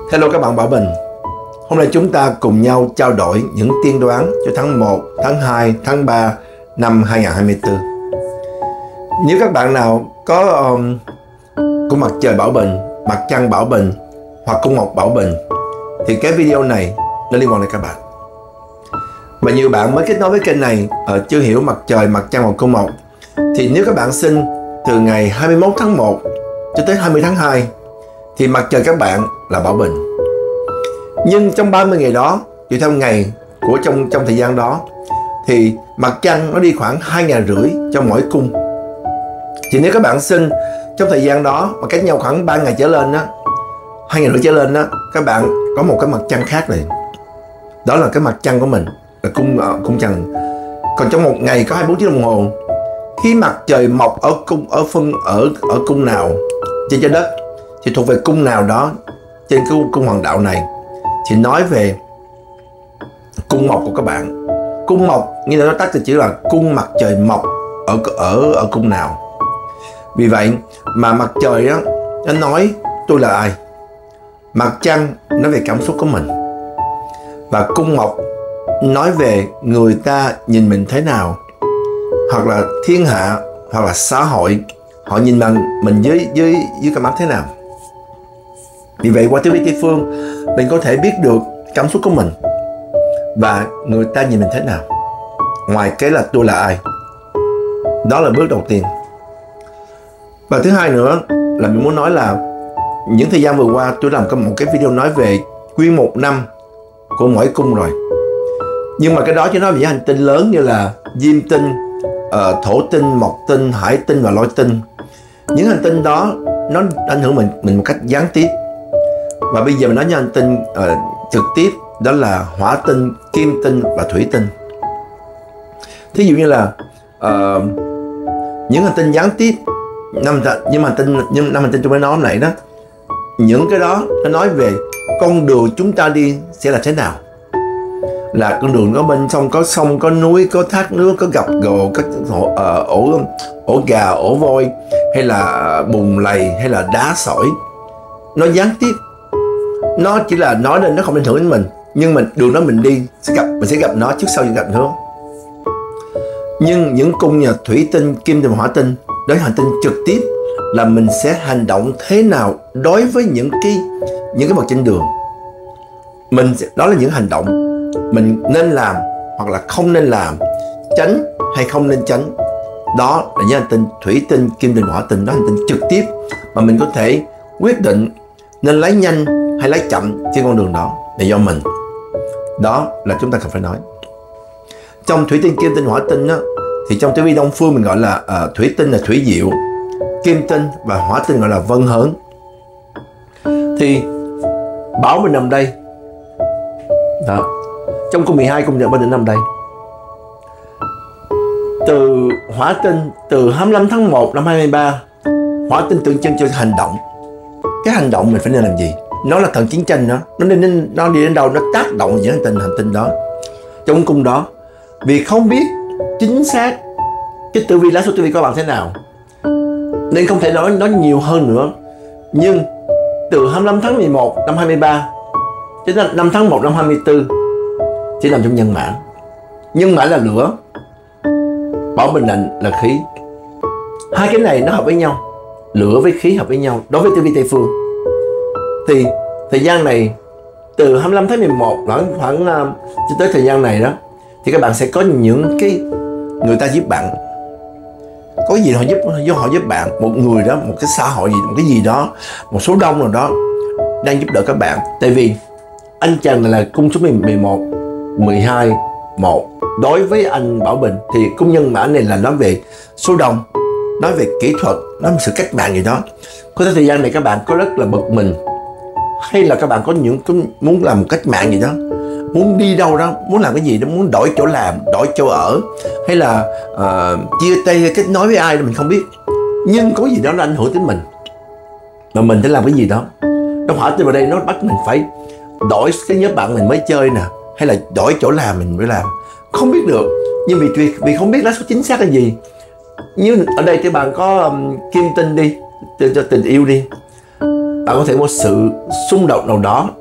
Hello các bạn Bảo Bình. Hôm nay chúng ta cùng nhau trao đổi những tiên đoán cho tháng 1, tháng 2, tháng 3 năm 2024. Nếu các bạn nào có cung mặt trời Bảo Bình, mặt trăng Bảo Bình hoặc cung mộc Bảo Bình thì cái video này nó liên quan đến các bạn. Và nhiều bạn mới kết nối với kênh này chưa hiểu mặt trời, mặt trăng hoặc cung mộc, thì nếu các bạn sinh từ ngày 21 tháng 1 cho tới 20 tháng 2 thì mặt trời các bạn là Bảo Bình. Nhưng trong 30 ngày đó, tùy theo ngày của trong thời gian đó, thì mặt trăng nó đi khoảng 2.500 cho mỗi cung. Thì nếu các bạn sinh trong thời gian đó mà cách nhau khoảng 3 ngày trở lên đó, 2.500 trở lên đó, các bạn có một cái mặt trăng khác này. Đó là cái mặt trăng của mình, là cung trăng. Còn trong một ngày có 24 tiếng đồng hồ, khi mặt trời mọc ở cung nào trên trái đất thì thuộc về cung nào đó trên cái cung hoàng đạo này, thì nói về cung mộc của các bạn. Cung mộc như là nó tắt từ chữ là cung mặt trời mọc ở cung nào. Vì vậy mà mặt trời đó, nó nói tôi là ai. Mặt trăng nói về cảm xúc của mình. Và cung mộc nói về người ta nhìn mình thế nào, hoặc là thiên hạ, hoặc là xã hội họ nhìn mình dưới cái mắt thế nào. Vì vậy qua TV Tây Phương, mình có thể biết được cảm xúc của mình và người ta nhìn mình thế nào, ngoài cái là tôi là ai. Đó là bước đầu tiên. Và thứ hai nữa là mình muốn nói là những thời gian vừa qua tôi làm một cái video nói về nguyên một năm của mỗi cung rồi. Nhưng mà cái đó chỉ nói về những hành tinh lớn như là Diêm tinh, Thổ tinh, Mộc tinh, Hải tinh và Lôi tinh. Những hành tinh đó nó ảnh hưởng mình một cách gián tiếp. Và bây giờ mình nói những hành tinh trực tiếp, đó là Hỏa tinh, Kim tinh và Thủy tinh. Thí dụ như là những hành tinh gián tiếp, năm hành tinh trong cái nói này đó, những cái đó nó nói về con đường chúng ta đi sẽ là thế nào. Là con đường có bên có sông, có núi, có thác nước, có gập gồ, có ổ gà, ổ voi, hay là bùn lầy, hay là đá sỏi. Nó gián tiếp, nó chỉ là nói lên, nó không ảnh hưởng đến mình, nhưng đường đó mình đi mình sẽ gặp nó trước sau sẽ gặp nó. Nhưng những cung như Thủy tinh, Kim tinh và Hỏa tinh, đó là hành tinh trực tiếp, là mình sẽ hành động thế nào đối với những cái vật trên đường. Đó là những hành động mình nên làm hoặc là không nên làm, tránh hay không nên tránh. Đó là những hành tinh Thủy tinh, Kim tinh, Hỏa tinh. Đó là hành tinh trực tiếp mà mình có thể quyết định nên lấy nhanh hay lấy chậm trên con đường đó là do mình. Đó là chúng ta cần phải nói. Trong Thủy tinh, Kim tinh, Hỏa tinh đó, thì trong TV Đông Phương mình gọi là Thủy tinh là thủy diệu, Kim tinh và Hỏa tinh gọi là vân hớn. Thì Bảo Bình nằm đây đó, trong cung 12 cung Bảo Bình nằm đây. Từ Hỏa tinh, từ 25 tháng 1 năm 2023, Hỏa tinh tượng trưng cho hành động. Cái hành động mình phải nên làm gì. Nó là thần chiến tranh đó. Nó đi đến đâu nó tác động những hành tinh đó, trong cung đó. Vì không biết chính xác cái tử vi lá số tử vi của bạn thế nào, nên không thể nói nhiều hơn nữa. Nhưng từ 25 tháng 11 năm 2023 đến 5 tháng 1 năm 2024 chỉ nằm trong nhân mã. Nhân mã là lửa, Bảo Bình là khí. Hai cái này nó hợp với nhau, lửa với khí hợp với nhau đối với tử vi Tây Phương. Thì thời gian này từ 25 tháng 11 khoảng cho tới thời gian này đó, thì các bạn sẽ có những cái người ta giúp bạn. Có gì họ giúp bạn, một người đó, một cái xã hội gì, một cái gì đó, một số đông nào đó đang giúp đỡ các bạn. Tại vì anh chàng này là cung số 11, 12, 1. Đối với anh Bảo Bình thì cung nhân mã này là nói về số đông, nói về kỹ thuật, nói về sự cách mạng gì đó. Có thể thời gian này các bạn có rất là bực mình, hay là các bạn có những muốn làm một cách mạng gì đó, muốn đi đâu đó, muốn làm cái gì đó, muốn đổi chỗ làm, đổi chỗ ở, hay là chia tay kết nối với ai đó mình không biết. Nhưng có gì đó nó ảnh hưởng đến mình, mà mình phải làm cái gì đó. Nó hỏi tôi vào đây, nó bắt mình phải đổi cái nhóm bạn mình mới chơi nè, hay là đổi chỗ làm mình mới làm. Không biết được, nhưng vì không biết lá số chính xác là gì. Như ở đây thì bạn có Kim tinh đi, cho tình yêu đi, bạn có thể một sự xung đột nào đó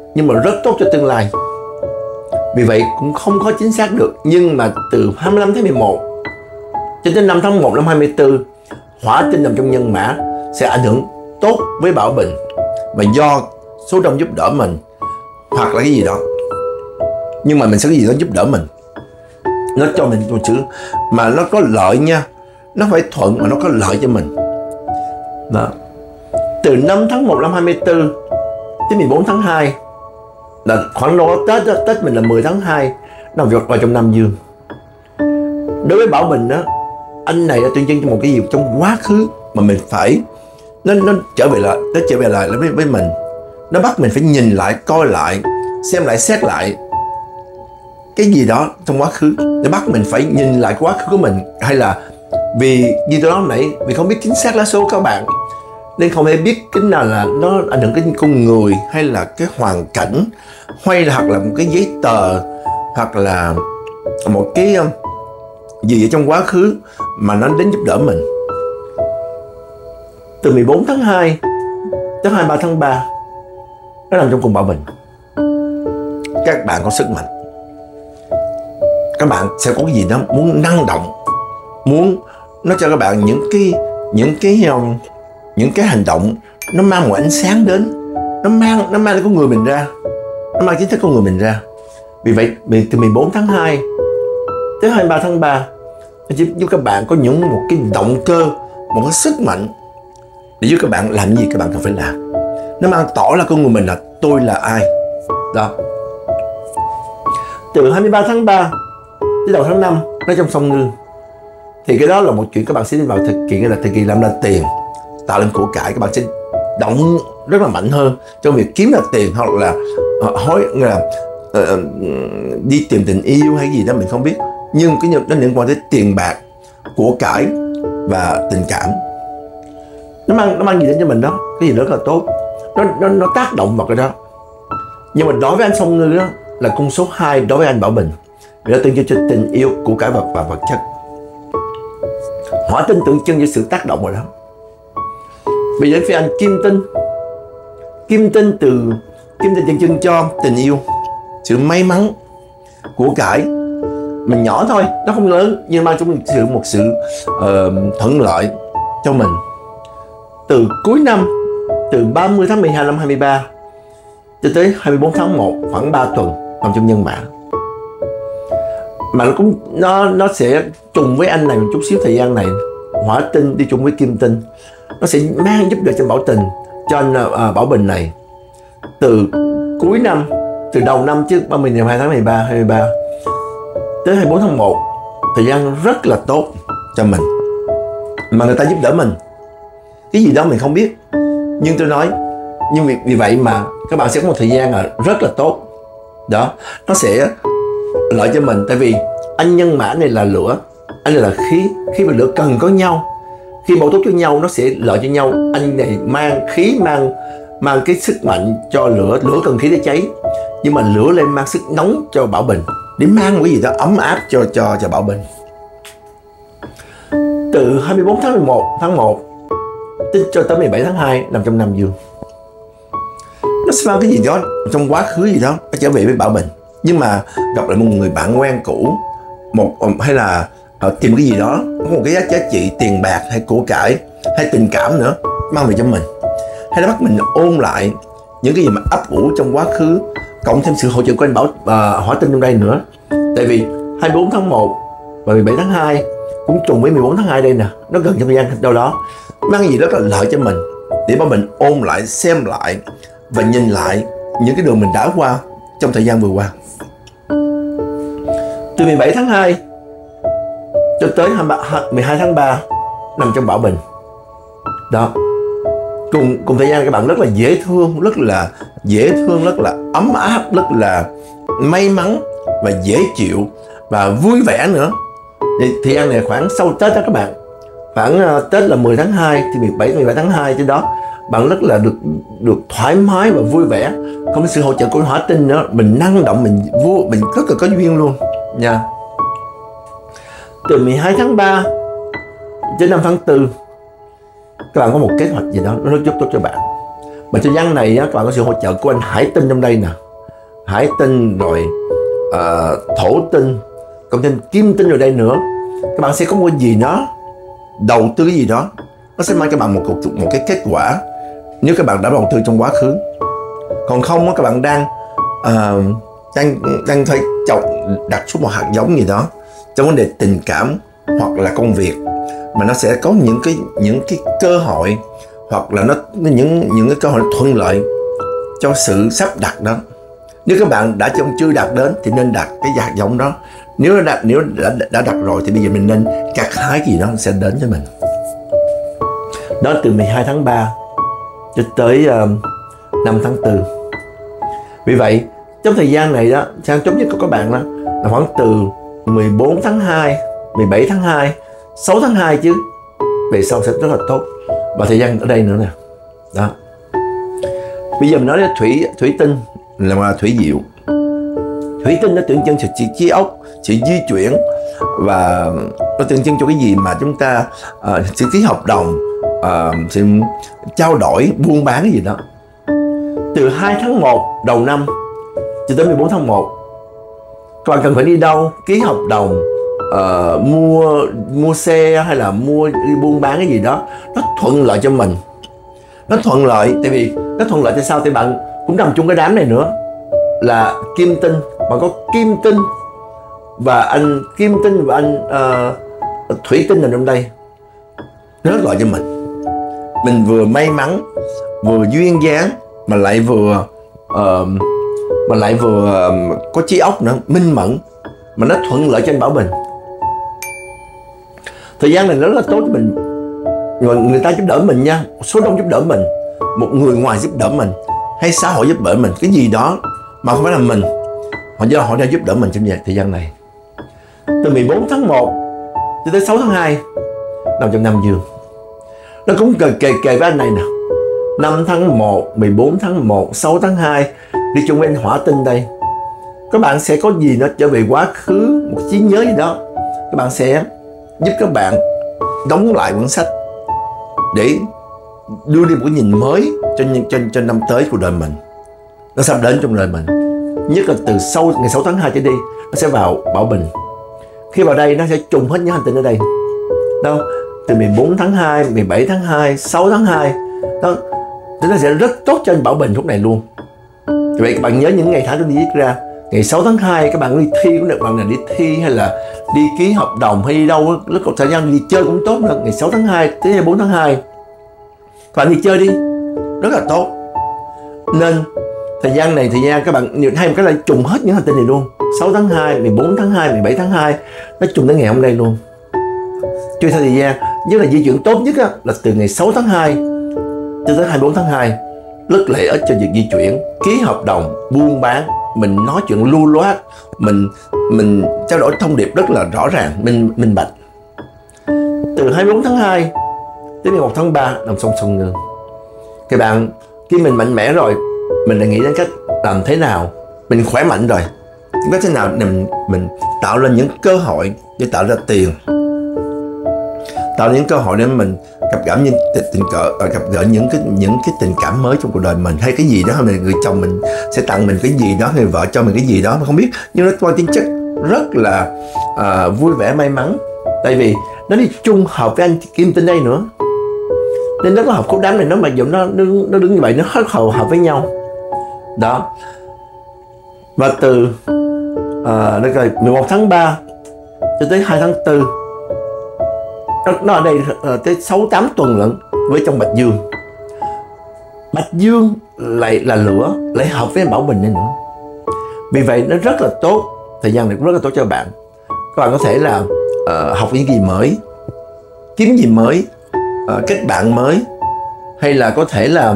nhưng mà rất tốt cho tương lai. Vì vậy cũng không có chính xác được. Nhưng mà từ 25 tháng 11 cho đến 5 tháng 1 năm 24, hỏa tinh nằm trong nhân mã sẽ ảnh hưởng tốt với Bảo Bình. Và do số đông giúp đỡ mình hoặc là cái gì đó, nhưng mà mình sẽ có gì đó giúp đỡ mình, nó cho mình một chữ mà nó có lợi nha. Nó phải thuận mà nó có lợi cho mình đó. Từ 5 tháng 1 năm 24 tới 14 tháng 2 là khoảng đó Tết đó. Tết mình là 10 tháng 2, nó vượt vào trong năm dương. Đối với Bảo Bình đó, anh này đã tượng trưng cho một cái gì trong quá khứ mà mình phải nó trở về lại, nó trở về lại với mình. Nó bắt mình phải nhìn lại, coi lại, xem lại, xét lại cái gì đó trong quá khứ. Nó bắt mình phải nhìn lại quá khứ của mình. Hay là vì như tôi nói nãy, vì không biết chính xác lá số các bạn, nên không thể biết cái nào là nó ảnh hưởng đến con người, hay là cái hoàn cảnh, hay là hoặc là một cái giấy tờ, hoặc là một cái gì ở trong quá khứ mà nó đến giúp đỡ mình. Từ 14 tháng 2 tới 23 tháng 3 nó nằm trong cung Bảo Bình. Các bạn có sức mạnh, các bạn sẽ có cái gì đó muốn năng động, muốn nó cho các bạn những cái hành động nó mang một ánh sáng đến, nó mang con người mình ra, nó mang chính thức con người mình ra. Vì vậy từ 14 tháng 2 tới 23 tháng 3 nó giúp các bạn có một cái động cơ, một cái sức mạnh để giúp các bạn làm gì các bạn cần phải làm. Nó mang tỏ ra con người mình là tôi là ai đó. Từ 23 tháng 3 tới đầu tháng 5 nó trong song ngư, thì cái đó là một chuyện các bạn sẽ đi vào thời kỳ, là thời kỳ làm ra tiền, tạo lên của cải. Các bạn sẽ động rất là mạnh hơn trong việc kiếm ra tiền, hoặc là đi tìm tình yêu hay gì đó mình không biết, nhưng cái nó liên quan tới tiền bạc, của cải và tình cảm. Nó mang gì đến cho mình đó, cái gì rất là tốt, nó tác động vào cái đó. Nhưng mà đối với anh song ngư đó là con số 2 đối với anh Bảo Bình, vì nó tượng trưng cho tình yêu, của cải và vật chất. Hỏa tinh tượng trưng cho sự tác động rồi đó. Bây giờ phía anh kim tinh. Kim tinh tượng trưng cho tình yêu, sự may mắn, của cải. Mình nhỏ thôi, nó không lớn, nhưng mang trong một sự thuận lợi cho mình. Từ cuối năm, từ 30 tháng 12 năm 23 cho tới 24 tháng 1, khoảng 3 tuần nằm trong nhân mã. Mà nó sẽ trùng với anh này một chút xíu thời gian này. Hỏa tinh đi chung với kim tinh, nó sẽ mang giúp đỡ cho anh Bảo Bình này. Từ cuối năm, từ đầu năm chứ 32 tháng 23 tới 24 tháng 1, thời gian rất là tốt cho mình, mà người ta giúp đỡ mình cái gì đó mình không biết. Nhưng tôi nói, nhưng vì vậy mà các bạn sẽ có một thời gian rất là tốt đó. Nó sẽ lợi cho mình, tại vì anh nhân mã này là lửa, anh này là khí. Khi mà lửa cần có nhau, khi bổ túc cho nhau, nó sẽ lợi cho nhau. Anh này mang khí, mang cái sức mạnh cho lửa. Lửa cần khí để cháy, nhưng mà lửa lên mang sức nóng cho Bảo Bình, để mang một cái gì đó ấm áp cho Bảo Bình. Từ 24 tháng 1 cho tới 17 tháng 2 nằm trong năm dương. Nó sẽ mang cái gì đó trong quá khứ gì đó, nó trở về với Bảo Bình. Nhưng mà gặp lại một người bạn quen cũ, hay là tìm cái gì đó có một cái giá trị tiền bạc hay của cải hay tình cảm nữa mang về cho mình, hay nó bắt mình ôn lại những cái gì mà ấp ủ trong quá khứ, cộng thêm sự hỗ trợ của anh Hỏa tinh trong đây nữa. Tại vì 24 tháng 1 và 17 tháng 2 cũng trùng với 14 tháng 2 đây nè, nó gần trong thời gian đâu đó, mang cái gì rất là lợi cho mình, để mà mình ôn lại, xem lại và nhìn lại những cái đường mình đã qua trong thời gian vừa qua. Từ 17 tháng 2 cho tới 12 tháng 3 nằm trong Bảo Bình đó. Cùng thời gian các bạn rất là dễ thương, rất là ấm áp, rất là may mắn và dễ chịu và vui vẻ nữa. Thì thời gian này khoảng sau Tết đó các bạn, khoảng Tết là 10 tháng 2 thì 17 tháng 2 trên đó, bạn rất là được thoải mái và vui vẻ. Không có sự hỗ trợ của hỏa tinh nữa, mình năng động, mình rất là có duyên luôn nha. Từ 12 tháng 3 đến 5 tháng 4 các bạn có một kế hoạch gì đó nó giúp tốt cho bạn. Mà thời gian này á, các bạn có sự hỗ trợ của anh Hải Tinh trong đây nè. Hải Tinh rồi Thổ Tinh, còn thêm Kim Tinh rồi đây nữa. Các bạn sẽ có một cái gì đó, đầu tư cái gì đó, nó sẽ mang cho bạn một cái kết quả nếu các bạn đã đầu tư trong quá khứ. Còn không các bạn đang phải đặt xuống một hạt giống gì đó trong vấn đề tình cảm hoặc là công việc, mà nó sẽ có những cái cơ hội, hoặc là nó những cái cơ hội thuận lợi cho sự sắp đặt đó. Nếu các bạn chưa đạt đến thì nên đặt cái hạt giống đó. Nếu đã đặt rồi thì bây giờ mình nên gặt hái gì đó sẽ đến với mình. Đó từ 12 tháng 3 cho tới 5 tháng 4. Vì vậy trong thời gian này đó, sang chốt nhất của các bạn đó là khoảng từ 14 tháng 2, 17 tháng 2, 6 tháng 2 chứ. Về sau sẽ rất là tốt. Và thời gian ở đây nữa nè. Đó. Bây giờ mình nói đến thủy tinh là thủy diệu. Thủy tinh nó tượng trưng cho sự trí óc, sự di chuyển, và nó tượng trưng cho cái gì mà chúng ta sự ký hợp đồng, sự trao đổi, buôn bán cái gì đó. Từ 2 tháng 1 đầu năm cho tới 14 tháng 1, các bạn cần phải đi đâu, ký hợp đồng, mua xe hay là đi buôn bán cái gì đó, nó thuận lợi cho mình. Nó thuận lợi, tại vì nó thuận lợi tại sao? Thì bạn cũng nằm chung cái đám này nữa là Kim Tinh, mà có Kim Tinh và anh Kim Tinh và anh Thủy Tinh nằm trong đây, nó rất lợi cho mình. Mình vừa may mắn, vừa duyên dáng, mà lại vừa có trí óc nữa, minh mẫn, mà nó thuận lợi cho anh Bảo Bình. Thời gian này rất là tốt cho mình. Người ta giúp đỡ mình nha, số đông giúp đỡ mình, một người ngoài giúp đỡ mình, hay xã hội giúp đỡ mình, cái gì đó mà không phải là mình, họ đã giúp đỡ mình trong thời gian này. Từ 14 tháng 1 cho tới 6 tháng 2 nằm trong năm dương. Nó cũng kề với anh này nè. 5 tháng 1, 14 tháng 1, 6 tháng 2 đi chung với anh Hỏa Tinh đây. Các bạn sẽ có gì nó trở về quá khứ, một trí nhớ gì đó. Các bạn sẽ giúp các bạn đóng lại cuốn sách để đưa đi một cái nhìn mới cho năm tới của đời mình. Nó sắp đến trong đời mình. Nhất là từ ngày 6 tháng 2 trở đi, nó sẽ vào Bảo Bình. Khi vào đây nó sẽ trùng hết những hành tinh ở đây. Đâu? Từ 14 tháng 2, 17 tháng 2, 6 tháng 2. Đó. Thì nó sẽ rất tốt cho anh Bảo Bình lúc này luôn. Vì vậy các bạn nhớ những ngày tháng tôi đi viết ra. Ngày 6 tháng 2 các bạn đi thi cũng được, bạn là đi thi hay là đi ký hợp đồng hay đi đâu, lúc còn thời gian đi chơi cũng tốt nữa. Ngày 6 tháng 2 tới 24 tháng 2 các bạn đi chơi đi, rất là tốt. Nên thời gian các bạn hay một cái là trùng hết những hành tinh này luôn. 6 tháng 2, 14 tháng 2, 17 tháng 2 nó trùng tới ngày hôm nay luôn. Chưa theo thời gian, nhưng là di chuyển tốt nhất là từ ngày 6 tháng 2 cho tới 24 tháng 2. Rất lợi ích cho việc di chuyển, ký hợp đồng, buôn bán, mình nói chuyện lưu loát, mình trao đổi thông điệp rất là rõ ràng, minh bạch. Từ 24 tháng 2 đến 11 tháng 3 nằm song song nữa. Các bạn, khi mình mạnh mẽ rồi, mình lại nghĩ đến cách làm thế nào, mình khỏe mạnh rồi, cách thế nào mình tạo ra những cơ hội để tạo ra tiền, tạo ra những cơ hội để mình gặp gỡ những cái tình cảm mới trong cuộc đời mình, hay cái gì đó, hay người chồng mình sẽ tặng mình cái gì đó, người vợ cho mình cái gì đó mà không biết, nhưng nó mang tính chất rất là vui vẻ, may mắn, tại vì nó đi chung hợp với anh Kim Tinh đây nữa, nên rất là hợp. Khúc đám này nó mặc dù nó đứng như vậy, nó rất hợp với nhau đó. Và từ 11 tháng 3 cho tới 2 tháng 4 nó ở đây tới 6-8 tuần lận với trong Bạch Dương. Bạch Dương lại là lửa, lại hợp với Bảo Bình nữa. Vì vậy nó rất là tốt, thời gian này cũng rất là tốt cho bạn. Các bạn có thể là học những gì mới, kiếm gì mới, kết bạn mới, hay là có thể là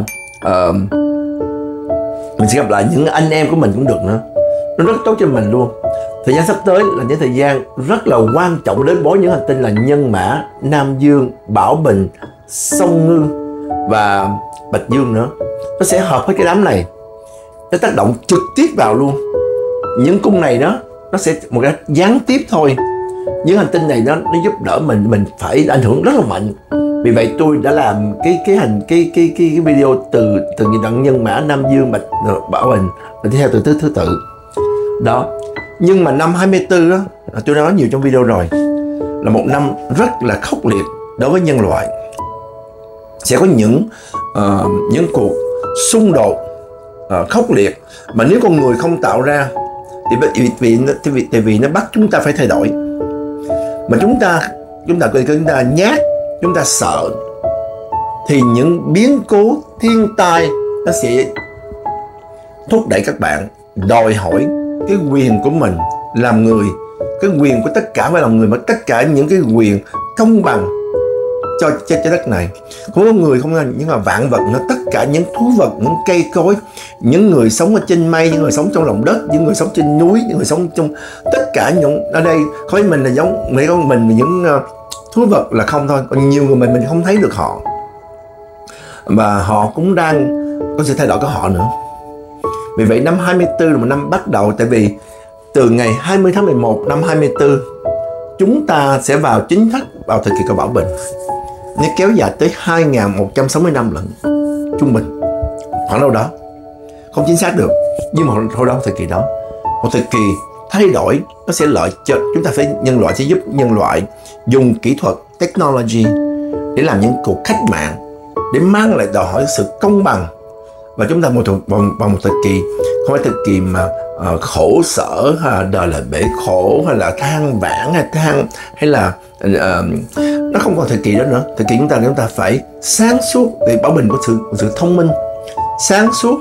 mình sẽ gặp lại những anh em của mình cũng được nữa. Nó rất tốt cho mình luôn. Thời gian sắp tới là những thời gian rất là quan trọng đến với những hành tinh là Nhân Mã, Nam Dương, Bảo Bình, Song Ngư và Bạch Dương nữa. Nó sẽ hợp với cái đám này, nó tác động trực tiếp vào luôn. Những cung này đó, nó sẽ một cái gián tiếp thôi. Những hành tinh này nó giúp đỡ mình phải ảnh hưởng rất là mạnh Vì vậy tôi đã làm cái video từ những đoạn nhân mã Nam Dương, Bạch Bảo Bình theo từ thứ tự đó. Nhưng mà năm 24 đó, tôi đã nói nhiều trong video rồi, là một năm rất là khốc liệt đối với nhân loại. Sẽ có những cuộc xung đột khốc liệt mà nếu con người không tạo ra thì vì nó bắt chúng ta phải thay đổi. Mà chúng ta nhát, chúng ta sợ, thì những biến cố thiên tai nó sẽ thúc đẩy các bạn đòi hỏi cái quyền của mình làm người, cái quyền của tất cả phải làm người, mà tất cả những cái quyền công bằng cho đất này. Không có người, không có những là vạn vật nữa, tất cả những thú vật, những cây cối, những người sống ở trên mây, những người sống trong lòng đất, những người sống trên núi, những người sống trong tất cả những ở đây. Khối mình là giống mấy con mình, những thú vật là không thôi, còn nhiều người mình không thấy được họ, và họ cũng đang có sự thay đổi của họ nữa. Vì vậy năm 24 là một năm bắt đầu, tại vì từ ngày 20 tháng 11 năm 24 chúng ta sẽ vào chính thức vào thời kỳ của Bảo Bình. Nó kéo dài tới 2160 năm lận trung bình, khoảng đâu đó, không chính xác được, nhưng mà hồi đó thời kỳ đó, một thời kỳ thay đổi, nó sẽ lợi cho chúng ta. Nhân loại sẽ giúp nhân loại dùng kỹ thuật technology để làm những cuộc cách mạng, để mang lại đòi hỏi sự công bằng. Và chúng ta vào một thời kỳ, không phải thời kỳ mà khổ sở, đời là bể khổ, hay là than vãn, hay là nó không còn thời kỳ đó nữa. Thời kỳ chúng ta phải sáng suốt, để Bảo Bình có sự thông minh, sáng suốt,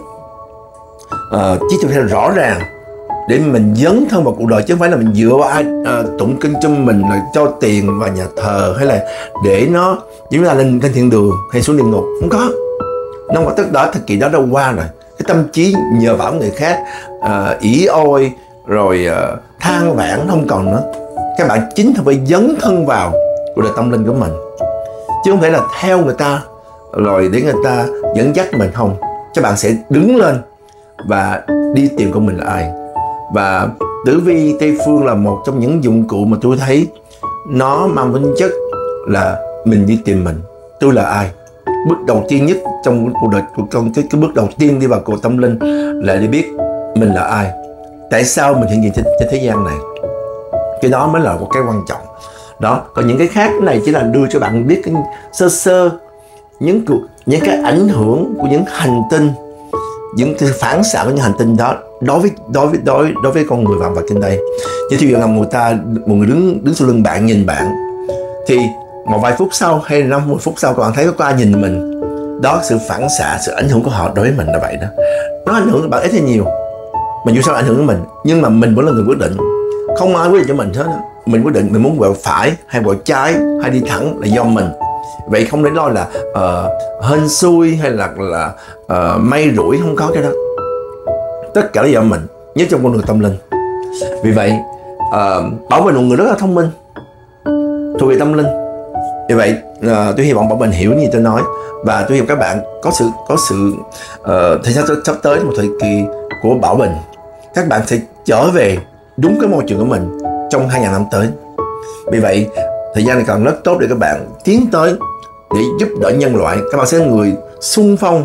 trí tuệ rõ ràng, để mình dấn thân vào cuộc đời, chứ không phải là mình dựa vào ai tụng kinh cho mình, rồi cho tiền vào nhà thờ, hay là để nó chúng ta lên thiên đường hay xuống địa ngục. Không có. Nó có tức đó, thời kỳ đó đã qua rồi. Cái tâm trí nhờ vào người khác, ỷ ôi, rồi than vãn không còn nữa. Các bạn chính thức phải dấn thân vào cuộc đời tâm linh của mình, chứ không phải là theo người ta rồi để người ta dẫn dắt mình. Không, các bạn sẽ đứng lên và đi tìm của mình là ai. Và tử vi Tây Phương là một trong những dụng cụ mà tôi thấy nó mang tính chất là mình đi tìm mình. Tôi là ai? Bước đầu tiên nhất trong cuộc đời của con, cái bước đầu tiên đi vào cuộc tâm linh là để biết mình là ai, tại sao mình hiện diện trên thế gian này. Cái đó mới là một cái quan trọng đó. Còn những cái khác này chỉ là đưa cho bạn biết cái sơ những cái ảnh hưởng của những hành tinh, những cái phản xạ của những hành tinh đó đối với con người vạn vật trên đây. Như thí dụ là một người đứng sau lưng bạn nhìn bạn, thì một vài phút sau hay 50 phút sau các bạn thấy có ai nhìn mình đó. Sự phản xạ, sự ảnh hưởng của họ đối với mình là vậy đó. Nó ảnh hưởng đến bạn ít hay nhiều, mà dù sao ảnh hưởng đến mình, nhưng mà mình vẫn là người quyết định. Không ai quyết định cho mình hết. Mình quyết định mình muốn quẹo phải hay quẹo trái hay đi thẳng là do mình. Vậy không để lo là hên xui hay là may rủi, không có cái đó. Tất cả là do mình, nhất trong con đường tâm linh. Vì vậy Bảo Bình là một người rất là thông minh, thuộc về tâm linh. Vì vậy tôi hy vọng Bảo Bình hiểu như tôi nói, và tôi hy vọng các bạn có sự thời gian sắp tới, một thời kỳ của Bảo Bình, các bạn sẽ trở về đúng cái môi trường của mình trong 2.000 năm tới. Vì vậy thời gian này còn rất tốt để các bạn tiến tới để giúp đỡ nhân loại. Các bạn sẽ là người xung phong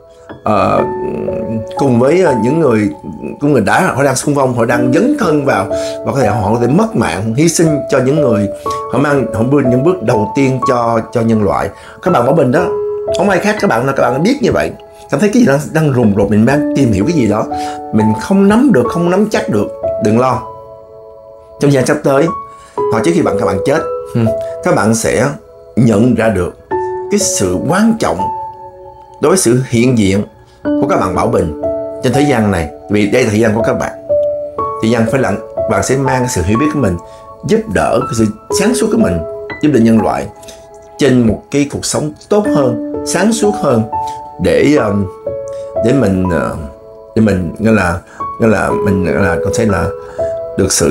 cùng với những người họ đang xung phong, họ đang dấn thân vào, và có thể họ có thể mất mạng, hy sinh cho những người họ bước những bước đầu tiên cho nhân loại. Các bạn Bảo Bình đó, không ai khác, các bạn biết như vậy, cảm thấy cái gì đang rùng rột, mình đang tìm hiểu cái gì đó mình không nắm chắc được, đừng lo. Trong thời gian sắp tới, hoặc trước khi các bạn chết, các bạn sẽ nhận ra được cái sự quan trọng đối với sự hiện diện của các bạn Bảo Bình trên thế gian này. Vì đây là thời gian của các bạn. Thời gian phải lặng, bạn sẽ mang cái sự hiểu biết của mình, giúp đỡ cái sự sáng suốt của mình, giúp đỡ nhân loại trên một cái cuộc sống tốt hơn, sáng suốt hơn, để mình gọi là có thể là được sự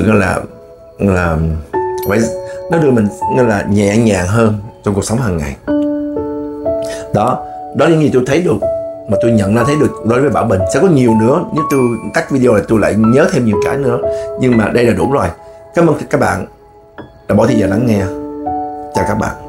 nó đưa mình nhẹ nhàng hơn trong cuộc sống hàng ngày. Đó là những gì tôi thấy được, mà tôi nhận ra thấy được đối với Bảo Bình. Sẽ có nhiều nữa, nếu tôi tắt video này tôi lại nhớ thêm nhiều cái nữa, nhưng mà đây là đủ rồi. Cảm ơn các bạn đã bỏ thời gian lắng nghe. Chào các bạn.